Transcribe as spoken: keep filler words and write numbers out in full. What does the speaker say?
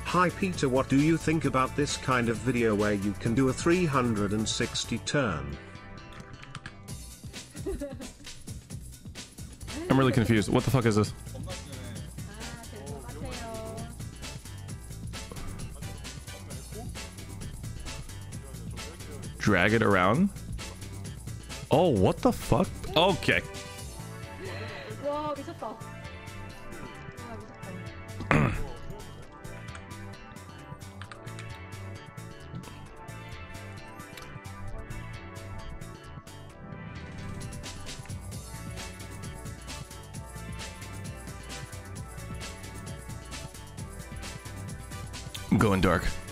Hi Peter, what do you think about this kind of video where you can do a three hundred sixty turn? I'm really confused. What the fuck is this? Drag it around? Oh, what the fuck? Okay. 와 미쳤다. I'm going dark.